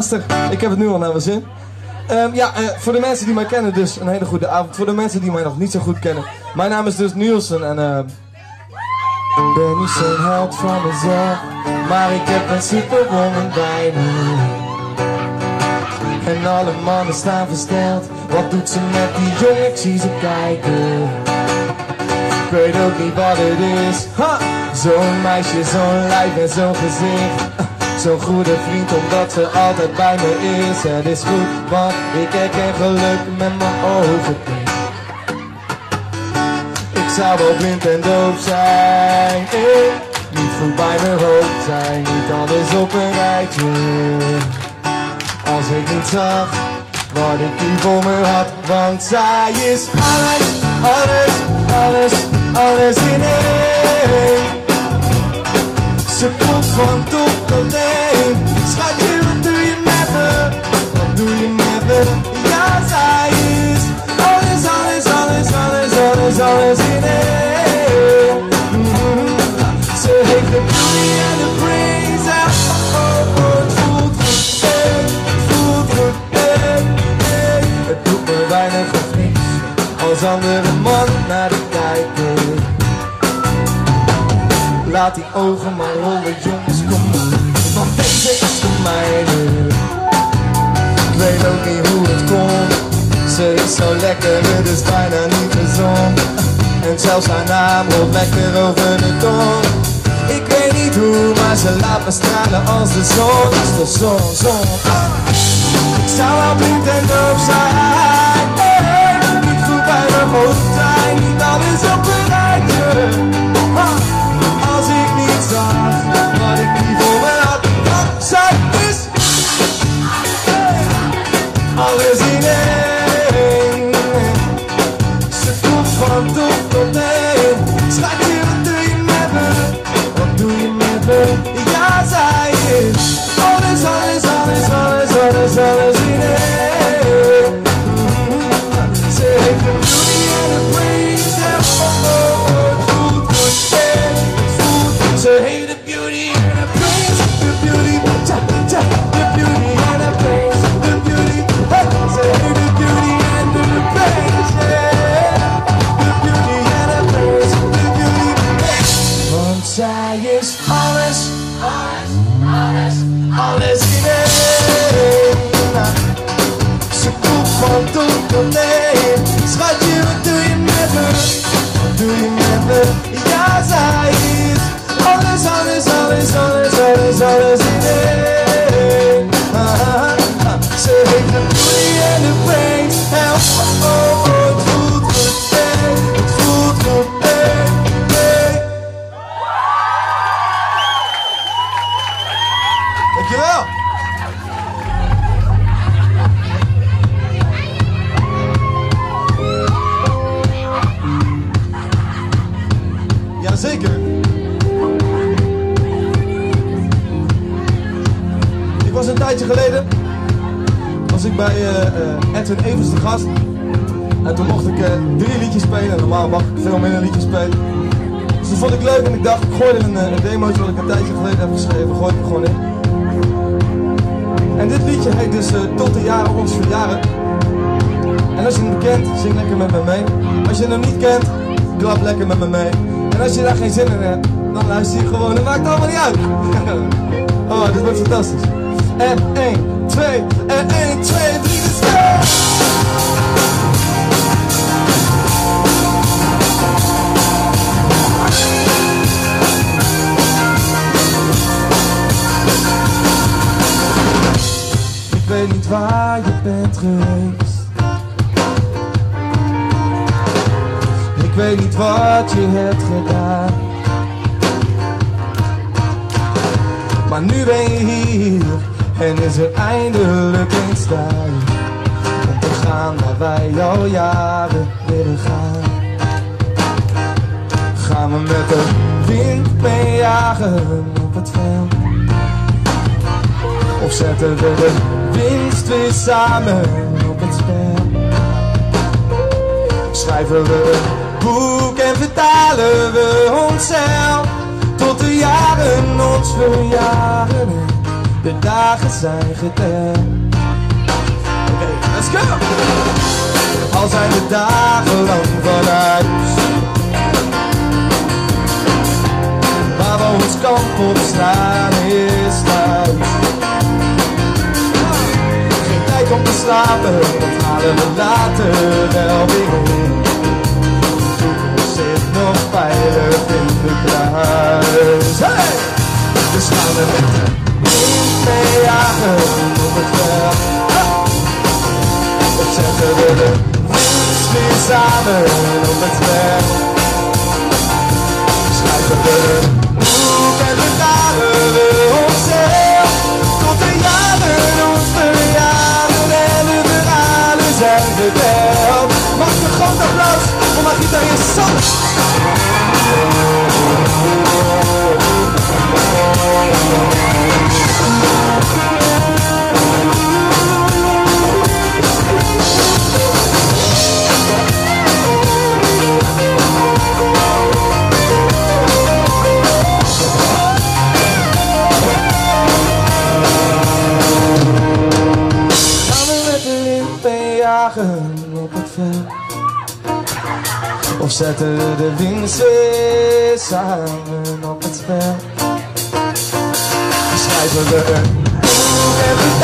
Ik heb het nu al naar mijn zin. Voor de mensen die mij kennen dus een hele goede avond. Voor de mensen die mij nog niet zo goed kennen. Mijn naam is dus Nielsen en ik ben niet zo'n held van mezelf, maar ik heb een superwoman bij me. En alle mannen staan versteld. Wat doet ze met die jongen? Ik zie ze kijken. Ik weet ook niet wat het is. Zo'n meisje, zo'n lijf en zo'n gezicht. Zo'n goede vriend omdat ze altijd bij me is. Het is goed, want ik herken geluk met mijn ogen. Ik zou wel blind en doof zijn, niet goed bij mijn hoofd zijn, niet alles op een rijtje. Als ik niet zag wat ik hier voor me had, want zij is alles, alles, alles, alles in één. Ze komt van top tot teen. Schatje, wat doe je met me? Wat doe je met me? Ja, zij is alles, alles, alles, alles, alles, alles in één. Ze heeft de beauty en de brains. Het voelt goed, het voelt goed, het doet me weinig of niets als andere mannen naar de kijken. Laat die ogen maar rollen, jongens, kom maar, want deze is de mijne. Ik weet ook niet hoe het komt. Ze is zo lekker, het is bijna niet gezond. En zelfs haar naam rolt lekker over de tong. Ik weet niet hoe, maar ze laat me stralen als de zon. Als de zon. Ik zou al blind en doof zijn, niet goed bij mijn hoofd zijn, niet alles op een rijtje. Als ik niet zag wat ik hier voor me had, want zij is alles in één. Ze komt van top tot teen. Schatje, wat doe je met me? Wat doe je met me? Ja, zij is alles, alles, alles, alles, alles, alles in één. Ze heeft de beauty en de brains. Het voelt goed, ze heeft de beauty and the brains, the beauty, the beauty and the brains, the beauty, ze heeft de beauty and the brains, yeah. The beauty and the brains, the beauty, want zij is alles, alles, alles, alles in één. Ze komt van top tot teen. Schatje, wat doe je met me? Wat doe je met me? Ja, zij is alles, alles, alles, alles, alles, alles in één. Ze heeft de beauty en de brains. En het voelt goed, het voelt goed, Dankjewel. Jazeker. Ik was een tijdje geleden was ik bij Edwin Evers de gast. En toen mocht ik 3 liedjes spelen. Normaal mag ik veel minder liedjes spelen. Dus dat vond ik leuk en ik dacht, ik gooi er een demootje wat ik een tijdje geleden heb geschreven. Gooi ik er gewoon in. En dit liedje heet dus Tot de jaren ons verjaren. En als je hem kent, zing lekker met me mee. Als je hem niet kent, klap lekker met me mee. En als je daar geen zin in hebt, dan luister je gewoon. Het maakt allemaal niet uit. Oh, dit wordt fantastisch. En 1, 2, en 1, 2, 3, let's go! Ik weet niet waar je bent geweest. Ik weet niet wat je hebt gedaan. Maar nu ben je hier en is er eindelijk eens tijd om te gaan waar wij al jaren willen gaan. Gaan we met de wind meejagen op het veld? Of zetten we de winst weer samen op het spel? Schrijven we een boek en vertalen we onszelf tot de jaren ons verjaren. De dagen zijn geteld. Oké, let's go! Al zijn de dagen lang van huis, waar we ons kamp op staan is thuis. Geen tijd om te slapen, dat halen we later wel weer in. De toekomst zit nog veilig in de kluis. Hey! Dus gaan we met de wind mee jagen op het veld. Of zetten we de wind weer samen op het veld. Schrijven we een boek en we garen we onszelf. Tot de jaren ons verjagen en de verhalen zijn verteld. Mag een groot applaus voor Margita en Sam. Op het veld, of zetten we de winst weer samen op het spel. Schrijven we een boek en we